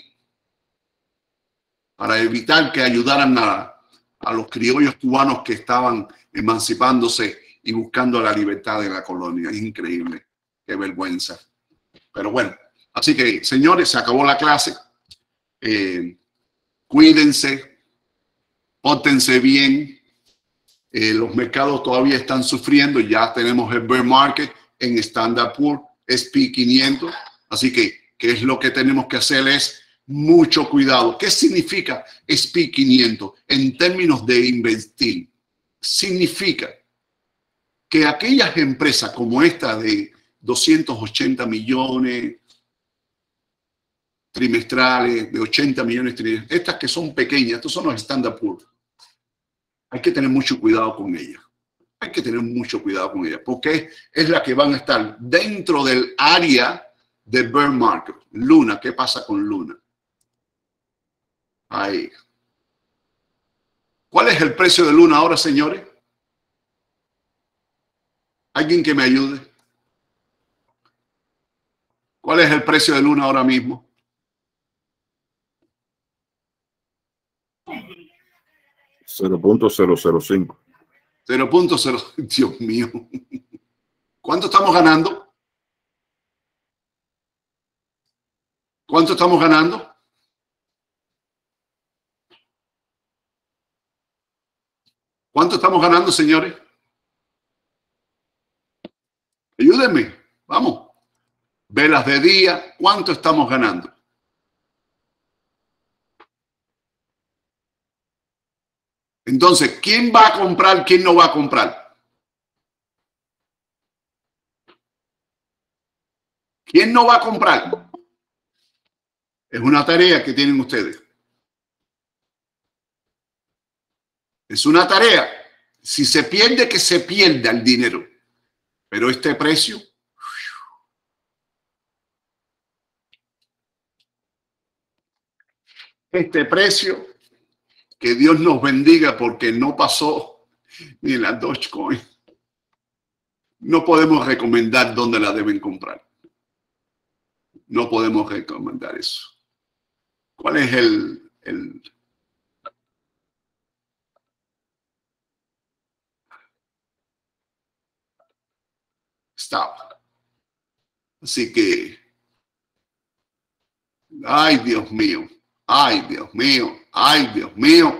para evitar que ayudaran a, a los criollos cubanos que estaban emancipándose y buscando la libertad de la colonia. Es increíble. Qué vergüenza. Pero bueno, así que, señores, se acabó la clase. Eh, cuídense, pórtense bien. Eh, los mercados todavía están sufriendo. Ya tenemos el bear market en Standard and Poor's, S and P quinientos. Así que, ¿qué es lo que tenemos que hacer? Es mucho cuidado. ¿Qué significa S and P quinientos en términos de invertir? Significa que aquellas empresas como esta de doscientos ochenta millones trimestrales, de ochenta millones trimestrales, estas que son pequeñas, estos son los Standard and Poor's, hay que tener mucho cuidado con ellas. Hay que tener mucho cuidado con ellas, porque es la que van a estar dentro del área de bear market. Luna, ¿qué pasa con Luna? Ahí. ¿Cuál es el precio de Luna ahora, señores? ¿Alguien que me ayude? ¿Cuál es el precio de Luna ahora mismo? cero punto cero cero cinco. cero punto cero. Dios mío. ¿Cuánto estamos ganando? ¿Cuánto estamos ganando? ¿Cuánto estamos ganando, señores? Ayúdenme. Vamos. Velas de día. ¿Cuánto estamos ganando? Entonces, ¿quién va a comprar? ¿Quién no va a comprar? ¿Quién no va a comprar? Es una tarea que tienen ustedes. Es una tarea. Si se pierde, que se pierda el dinero. Pero este precio, este precio, que Dios nos bendiga porque no pasó ni la Dogecoin. No podemos recomendar dónde la deben comprar. No podemos recomendar eso. ¿Cuál es el, el stop? Así que, ay, Dios mío, ay, Dios mío, ay, Dios mío.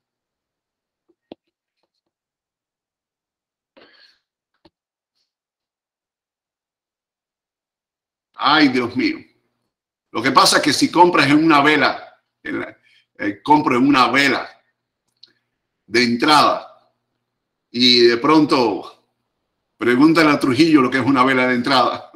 Ay, Dios mío. Lo que pasa es que si compras en una vela, en la, eh, compro en una vela de entrada y de pronto pregúntale a Trujillo lo que es una vela de entrada.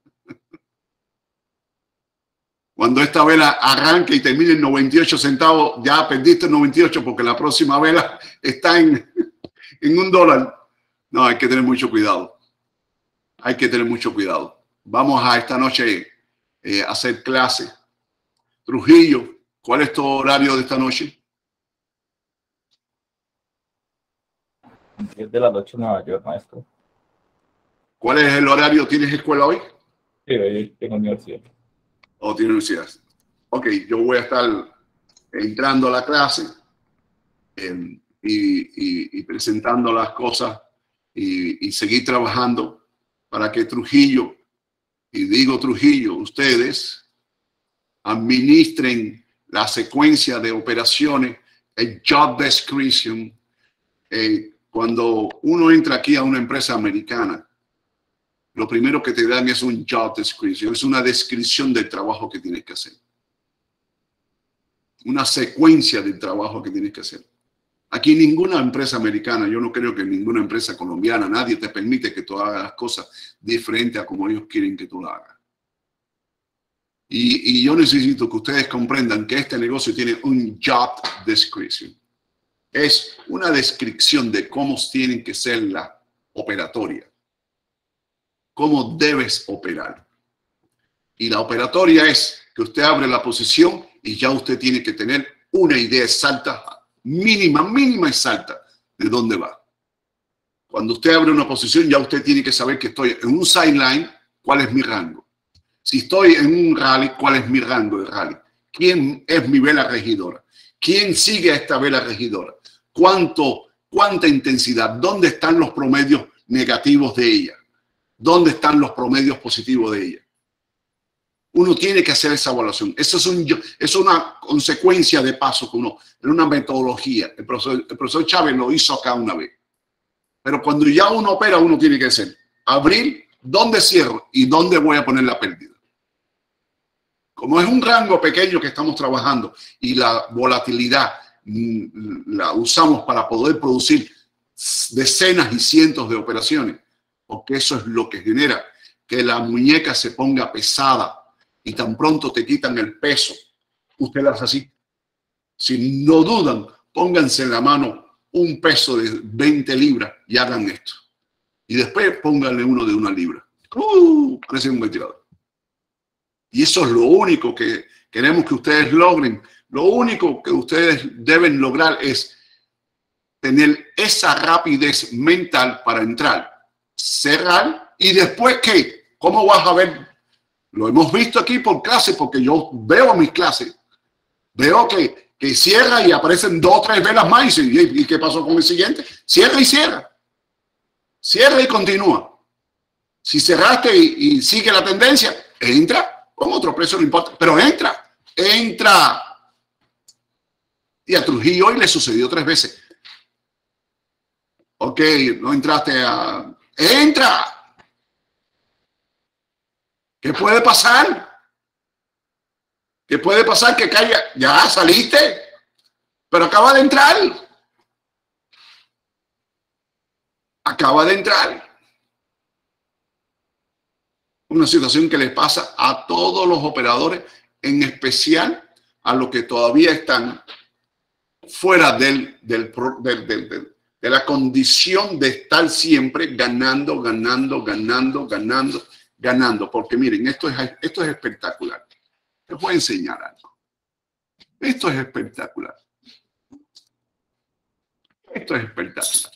Cuando esta vela arranque y termine en noventa y ocho centavos, ya perdiste noventa y ocho porque la próxima vela está en, en un dólar. No, hay que tener mucho cuidado. Hay que tener mucho cuidado. Vamos a esta noche eh, a hacer clase. Trujillo, ¿cuál es tu horario de esta noche? diez de la noche en Nueva York, maestro. ¿Cuál es el horario? ¿Tienes escuela hoy? Sí, hoy tengo universidad. ¿O tienes universidad? Ok, yo voy a estar entrando a la clase eh, y, y, y presentando las cosas y, y seguir trabajando para que Trujillo, y digo Trujillo, ustedes administren la secuencia de operaciones, el job description. Eh, cuando uno entra aquí a una empresa americana, lo primero que te dan es un job description, es una descripción del trabajo que tienes que hacer. Una secuencia del trabajo que tienes que hacer. Aquí ninguna empresa americana, yo no creo que ninguna empresa colombiana, nadie te permite que tú hagas las cosas diferentes a como ellos quieren que tú las hagas. Y, y yo necesito que ustedes comprendan que este negocio tiene un job description. Es una descripción de cómo tienen que ser la operatoria. Cómo debes operar. Y la operatoria es que usted abre la posición y ya usted tiene que tener una idea exacta, mínima, mínima exacta de dónde va. Cuando usted abre una posición, ya usted tiene que saber que estoy en un sideline, ¿cuál es mi rango? Si estoy en un rally, ¿cuál es mi rango de rally? ¿Quién es mi vela regidora? ¿Quién sigue a esta vela regidora? ¿Cuánto, cuánta intensidad? ¿Dónde están los promedios negativos de ella? ¿Dónde están los promedios positivos de ella? Uno tiene que hacer esa evaluación. Eso es, un, es una consecuencia de paso que uno, en una metodología. El profesor, el profesor Chávez lo hizo acá una vez. Pero cuando ya uno opera, uno tiene que hacer, abrir, ¿dónde cierro? ¿Y dónde voy a poner la pérdida? Como es un rango pequeño que estamos trabajando y la volatilidad la usamos para poder producir decenas y cientos de operaciones, porque eso es lo que genera que la muñeca se ponga pesada y tan pronto te quitan el peso, usted las hace así. Si no dudan, pónganse en la mano un peso de veinte libras y hagan esto. Y después pónganle uno de una libra. Uh, parece un ventilador. Y eso es lo único que queremos que ustedes logren. Lo único que ustedes deben lograr es tener esa rapidez mental para entrar, cerrar y después ¿qué? ¿Cómo vas a ver? Lo hemos visto aquí por clase porque yo veo mis clases. Veo que, que cierra y aparecen dos o tres velas más y, ¿y qué pasó con el siguiente? Cierra y cierra. Cierra y continúa. Si cerraste y, y sigue la tendencia, entra. Con otro precio no importa, pero entra, entra. Y a Trujillo hoy le sucedió tres veces. Ok, no entraste a... ¡Entra! ¿Qué puede pasar? ¿Qué puede pasar? Que caiga... Ya saliste, pero acaba de entrar. Acaba de entrar. Una situación que les pasa a todos los operadores, en especial a los que todavía están fuera del, del, del, del, del, de la condición de estar siempre ganando, ganando, ganando, ganando, ganando. Porque miren, esto es, esto es espectacular. Les voy a enseñar algo. Esto es espectacular. Esto es espectacular.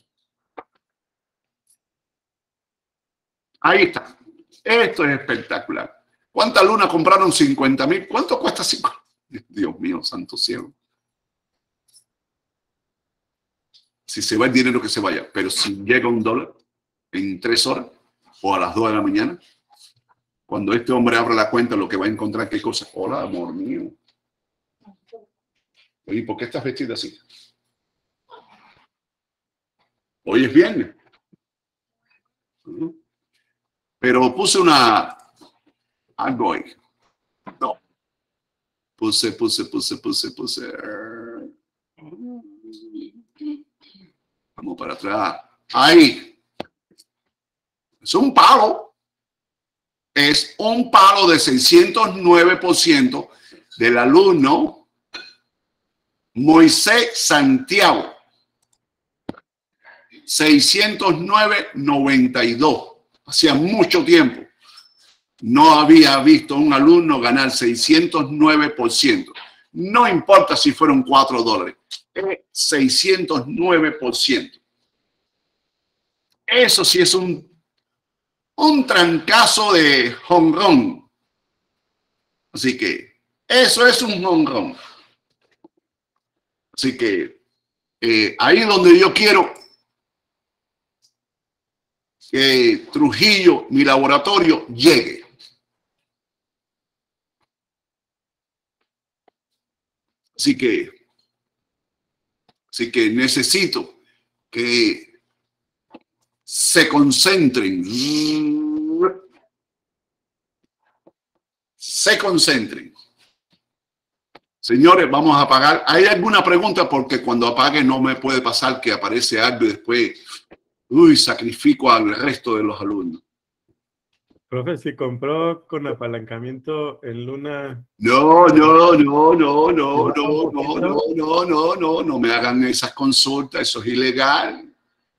Ahí está. Esto es espectacular. ¿Cuántas lunas compraron? cincuenta mil. ¿Cuánto cuesta cincuenta? Dios mío, santo cielo. Si se va el dinero, que se vaya. Pero si llega un dólar en tres horas o a las dos de la mañana, cuando este hombre abra la cuenta, lo que va a encontrar, ¿qué cosa? Hola, amor mío. Oye, ¿por qué estás vestida así? Hoy es viernes. Pero puse una... algo ahí. No. Puse, puse, puse, puse, puse... Vamos para atrás. Ahí. Es un palo. Es un palo de seiscientos nueve por ciento del alumno Moisés Santiago. seiscientos nueve noventa y dos. Hacía mucho tiempo no había visto un alumno ganar seiscientos nueve por ciento. No importa si fueron cuatro dólares. Es seiscientos nueve por ciento. Eso sí es un, un trancazo de home run. Así que eso es un home run. Así que eh, ahí es donde yo quiero que Trujillo, mi laboratorio, llegue. Así que, así que necesito que se concentren. Se concentren. Señores, vamos a apagar. ¿Hay alguna pregunta? Porque cuando apague no me puede pasar que aparece algo y después, uy, sacrifico al resto de los alumnos. Profe, si compró con apalancamiento en Luna... No, no, no, no, no, no, no, no, no, no, no, no me hagan esas consultas, eso es ilegal.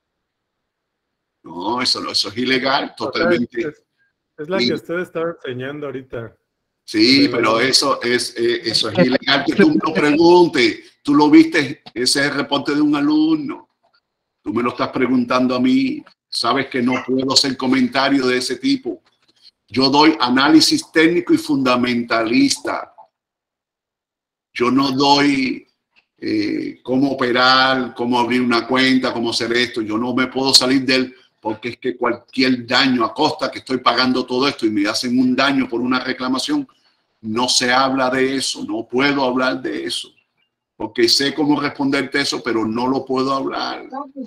No, eso no, eso es ilegal, totalmente. Es, es la que usted estaba enseñando ahorita. Sí, pero eso es, eh, eso es ilegal que tú me lo preguntes. Tú lo viste, ese es el reporte de un alumno. Tú me lo estás preguntando a mí. Sabes que no puedo hacer comentarios de ese tipo. Yo doy análisis técnico y fundamentalista. Yo no doy eh, cómo operar, cómo abrir una cuenta, cómo hacer esto. Yo no me puedo salir de él porque es que cualquier daño a costa que estoy pagando todo esto y me hacen un daño por una reclamación, no se habla de eso. No puedo hablar de eso. Porque sé cómo responderte eso, pero no lo puedo hablar.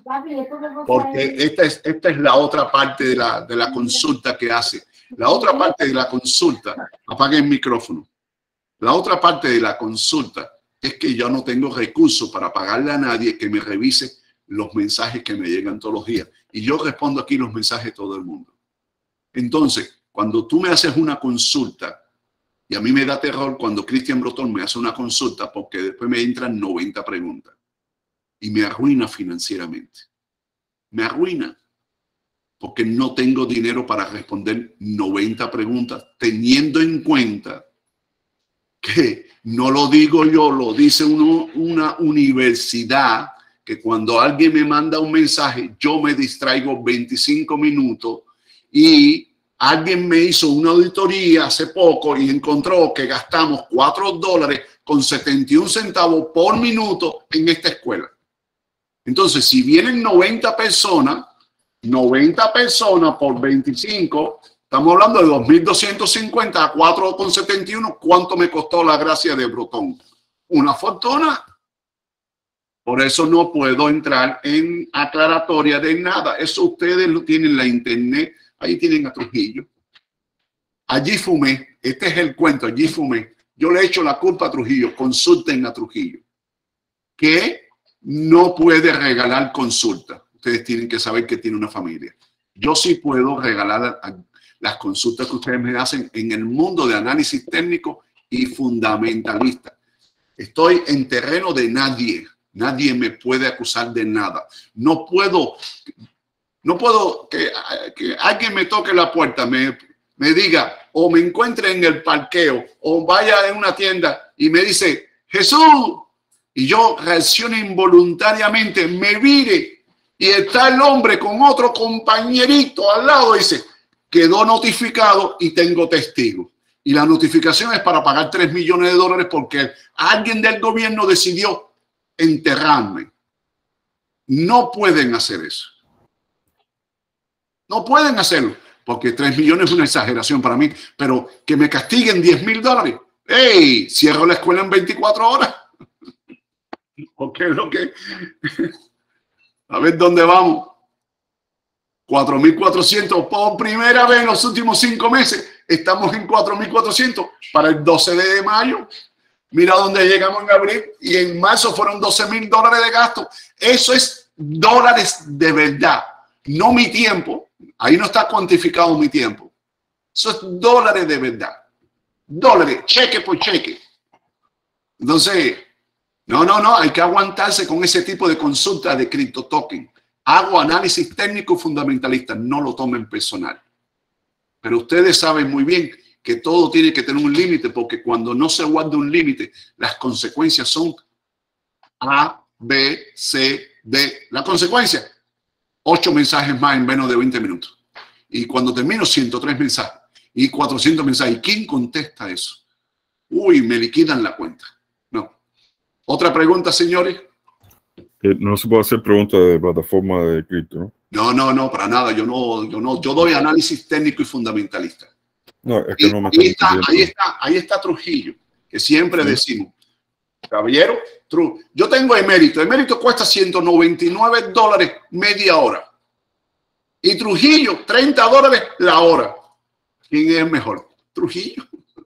Porque esta es, esta es la otra parte de la, de la consulta que hace. La otra parte de la consulta, apague el micrófono. La otra parte de la consulta es que yo no tengo recursos para pagarle a nadie que me revise los mensajes que me llegan todos los días. Y yo respondo aquí los mensajes de todo el mundo. Entonces, cuando tú me haces una consulta, y a mí me da terror cuando Cristian Brotón me hace una consulta porque después me entran noventa preguntas y me arruina financieramente. Me arruina porque no tengo dinero para responder noventa preguntas, teniendo en cuenta que no lo digo yo, lo dice uno, una universidad, que cuando alguien me manda un mensaje, yo me distraigo veinticinco minutos y alguien me hizo una auditoría hace poco y encontró que gastamos cuatro dólares con setenta y un centavos por minuto en esta escuela. Entonces, si vienen noventa personas, noventa personas por veinticinco, estamos hablando de dos mil doscientos cincuenta a cuatro con setenta y uno. ¿Cuánto me costó la gracia de Brotón? Una fortuna. Por eso no puedo entrar en aclaratoria de nada. Eso ustedes lo tienen en la internet. Ahí tienen a Trujillo. Allí fumé. Este es el cuento. Allí fumé. Yo le echo la culpa a Trujillo. Consulten a Trujillo. Que no puede regalar consulta. Ustedes tienen que saber que tiene una familia. Yo sí puedo regalar las consultas que ustedes me hacen en el mundo de análisis técnico y fundamentalista. Estoy en terreno de nadie. Nadie me puede acusar de nada. No puedo, no puedo que, que alguien me toque la puerta, me, me diga, o me encuentre en el parqueo, o vaya en una tienda y me dice, Jesús, y yo reacciono involuntariamente, me vire, y está el hombre con otro compañerito al lado, dice, quedó notificado y tengo testigo. Y la notificación es para pagar tres millones de dólares porque alguien del gobierno decidió enterrarme. No pueden hacer eso. No pueden hacerlo porque tres millones es una exageración para mí, pero que me castiguen diez mil dólares. ¡Ey! Cierro la escuela en veinticuatro horas. Porque es lo que... A ver dónde vamos. cuatro mil cuatrocientos por primera vez en los últimos cinco meses. Estamos en cuatro mil cuatrocientos para el doce de mayo. Mira dónde llegamos en abril y en marzo fueron doce mil dólares de gasto. Eso es dólares de verdad, no mi tiempo. Ahí no está cuantificado mi tiempo. Eso es dólares de verdad. Dólares, cheque por cheque. Entonces, no, no, no, hay que aguantarse con ese tipo de consulta de cripto token. Hago análisis técnico fundamentalista, no lo tomen personal. Pero ustedes saben muy bien que todo tiene que tener un límite, porque cuando no se guarda un límite, las consecuencias son A, B, C, D. La consecuencia, ocho mensajes más en menos de veinte minutos. Y cuando termino, ciento tres mensajes y cuatrocientos mensajes. ¿Y quién contesta eso? Uy, me liquidan la cuenta. No. ¿Otra pregunta, señores? Eh, no se puede hacer preguntas de plataforma de cripto, ¿no? No, no, no, para nada. Yo no, yo no, yo doy análisis técnico y fundamentalista. No, es que Y, no me ahí, está, entendiendo. ahí está, ahí está Trujillo, que siempre Sí. decimos, caballero, Tru, yo tengo emérito. Emérito cuesta ciento noventa y nueve dólares media hora. Y Trujillo, treinta dólares la hora. ¿Quién es mejor? Trujillo.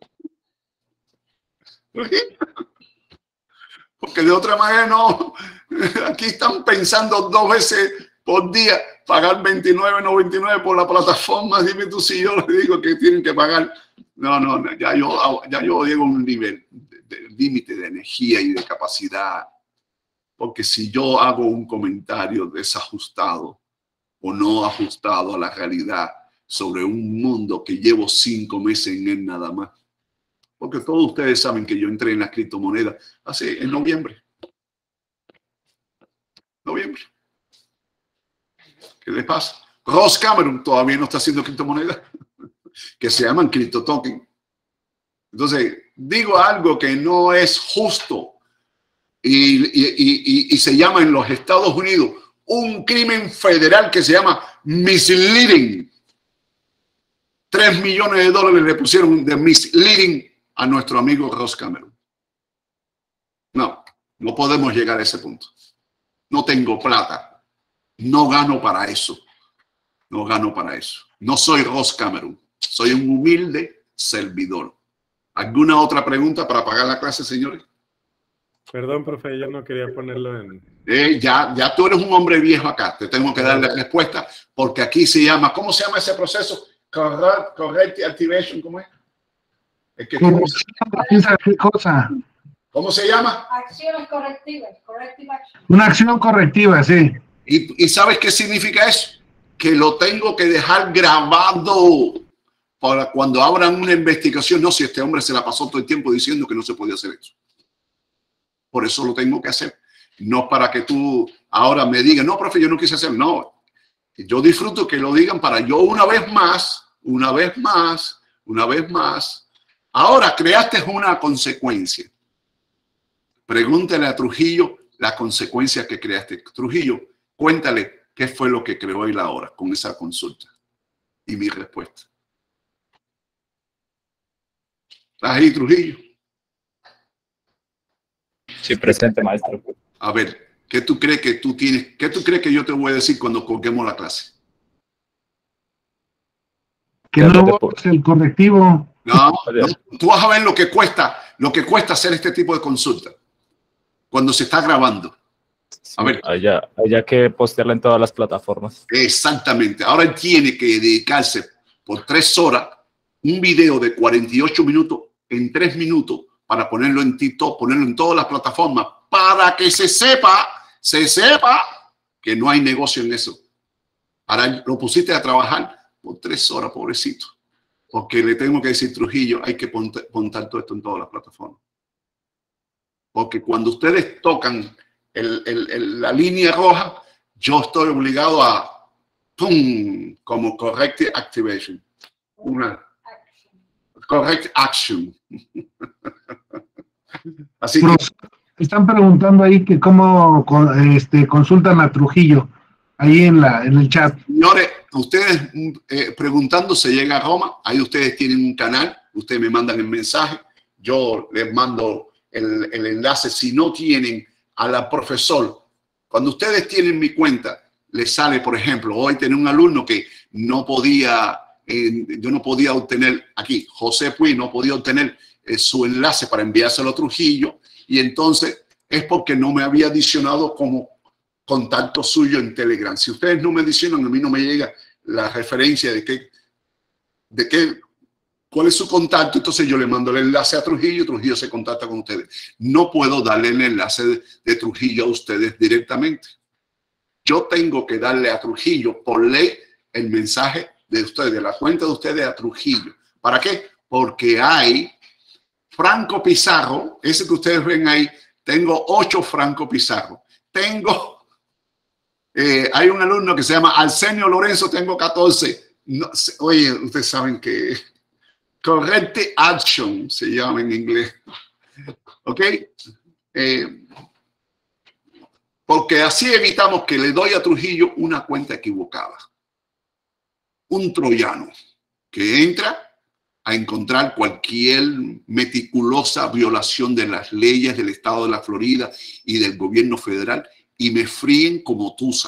Trujillo. Porque de otra manera no. Aquí están pensando dos veces por día pagar veintinueve noventa y nueve por la plataforma. Dime tú si yo les digo que tienen que pagar. No, no, no, ya yo, ya yo llego a un nivel de, de límite de energía y de capacidad. Porque si yo hago un comentario desajustado o no ajustado a la realidad sobre un mundo que llevo cinco meses en él nada más. Porque todos ustedes saben que yo entré en las criptomonedas hace en noviembre. Noviembre. ¿Qué le pasa? Ross Cameron todavía no está haciendo criptomonedas que se llaman cripto token. Entonces, digo algo que no es justo y, y, y, y se llama en los Estados Unidos un crimen federal que se llama misleading. Tres millones de dólares le pusieron de misleading a nuestro amigo Ross Cameron. No, no podemos llegar a ese punto. No tengo plata. No gano para eso. No gano para eso. No soy Ross Cameron. Soy un humilde servidor. ¿Alguna otra pregunta para pagar la clase, señores? Perdón, profe, yo no quería ponerlo en... Eh, ya, ya tú eres un hombre viejo acá. Te tengo que dar la respuesta porque aquí se llama, ¿cómo se llama ese proceso? Correct, correct activation, ¿cómo es? Es que, ¿cómo, se, ¿Qué cosa? ¿Cómo se llama? Acciones correctivas. Corrective action. Una acción correctiva, sí. ¿Y, ¿Y sabes qué significa eso? Que lo tengo que dejar grabado para cuando abran una investigación. No, si este hombre se la pasó todo el tiempo diciendo que no se podía hacer eso. Por eso lo tengo que hacer. No para que tú ahora me digas, no, profe, yo no quise hacer. No, yo disfruto que lo digan para yo una vez más, una vez más, una vez más. Ahora creaste una consecuencia. Pregúntale a Trujillo la consecuencia que creaste. Trujillo, cuéntale qué fue lo que creó él ahora con esa consulta. Y mi respuesta. ¿Estás ahí, Trujillo? Sí, presente, maestro. A ver, ¿qué tú crees que tú tienes? ¿Qué tú crees que yo te voy a decir cuando colguemos la clase? Que no es el correctivo. No, no, tú vas a ver lo que cuesta, lo que cuesta hacer este tipo de consulta cuando se está grabando. A ver. Allá, allá que postearla en todas las plataformas. Exactamente. Ahora él tiene que dedicarse por tres horas, un video de cuarenta y ocho minutos en tres minutos para ponerlo en TikTok, ponerlo en todas las plataformas. para que se sepa, se sepa que no hay negocio en eso. Ahora lo pusiste a trabajar por tres horas, pobrecito. Porque le tengo que decir, Trujillo, hay que montar todo esto en todas las plataformas. Porque cuando ustedes tocan el, el, el, la línea roja, yo estoy obligado a, ¡pum!, como corrective activation. Una correct action. Así que, están preguntando ahí que cómo este, consultan a Trujillo, ahí en, la, en el chat. Señores, ustedes eh, preguntando se llega a Roma, ahí ustedes tienen un canal, ustedes me mandan el mensaje, yo les mando el, el enlace. Si no tienen a la profesor, cuando ustedes tienen mi cuenta, les sale, por ejemplo, hoy tenía un alumno que no podía, eh, yo no podía obtener, aquí, José Puy no podía obtener eh, su enlace para enviárselo a Trujillo, y entonces es porque no me había adicionado como contacto suyo en Telegram. Si ustedes no me adicionan, a mí no me llega la referencia de qué, de qué, cuál es su contacto, entonces yo le mando el enlace a Trujillo, Trujillo se contacta con ustedes. No puedo darle el enlace de, de Trujillo a ustedes directamente. Yo tengo que darle a Trujillo por ley el mensaje de ustedes, de la cuenta de ustedes a Trujillo. ¿Para qué? Porque hay Franco Pizarro, ese que ustedes ven ahí, tengo ocho Franco Pizarro. Tengo, eh, hay un alumno que se llama Arsenio Lorenzo, tengo catorce. No, oye, ustedes saben que corrective action se llama en inglés. ¿Ok? Eh, porque así evitamos que le doy a Trujillo una cuenta equivocada. Un troyano que entra a encontrar cualquier meticulosa violación de las leyes del estado de la Florida y del gobierno federal y me fríen como tusa.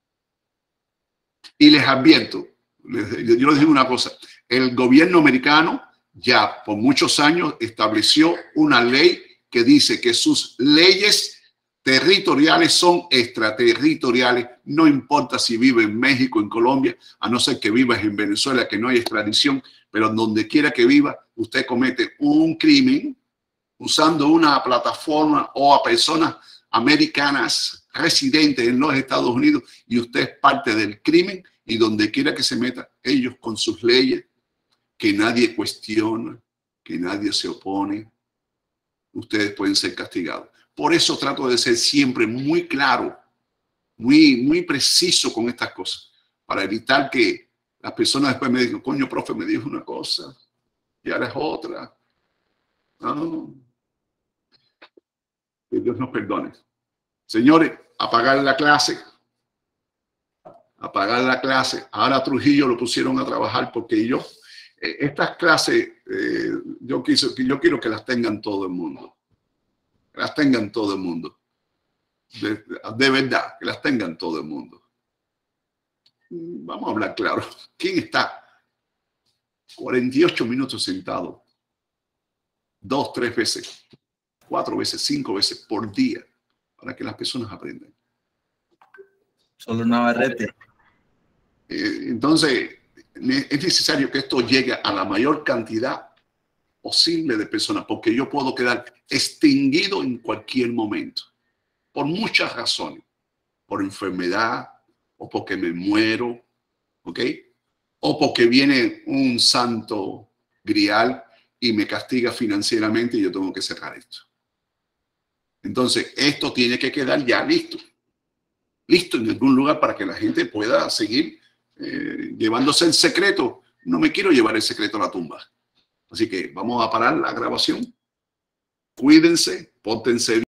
Y les advierto, yo les digo una cosa, el gobierno americano ya por muchos años estableció una ley que dice que sus leyes territoriales son extraterritoriales, no importa si vive en México, en Colombia, a no ser que vivas en Venezuela, que no hay extradición, pero donde quiera que viva, usted comete un crimen usando una plataforma o a personas americanas residentes en los Estados Unidos y usted es parte del crimen y donde quiera que se meta, ellos con sus leyes, que nadie cuestiona, que nadie se opone, ustedes pueden ser castigados. Por eso trato de ser siempre muy claro, muy, muy preciso con estas cosas, para evitar que las personas después me digan, coño, profe, me dijo una cosa y ahora es otra. No. Que Dios nos perdone. Señores, apagar la clase. Apagar la clase. Ahora a Trujillo lo pusieron a trabajar porque yo, eh, estas clases, eh, yo, quiso, yo quiero que las tengan todo el mundo. Que las tengan todo el mundo. De, de verdad, que las tengan todo el mundo. Vamos a hablar claro. ¿Quién está cuarenta y ocho minutos sentado? Dos, tres veces, cuatro veces, cinco veces por día para que las personas aprendan. Solo Navarrete. Eh, entonces, es necesario que esto llegue a la mayor cantidad posible de personas, porque yo puedo quedar extinguido en cualquier momento, por muchas razones, por enfermedad, o porque me muero, ¿ok? O porque viene un santo grial y me castiga financieramente y yo tengo que cerrar esto. Entonces, esto tiene que quedar ya listo. Listo en algún lugar para que la gente pueda seguir eh, llevándose el secreto. No me quiero llevar el secreto a la tumba. Así que vamos a parar la grabación. Cuídense, pórtense bien.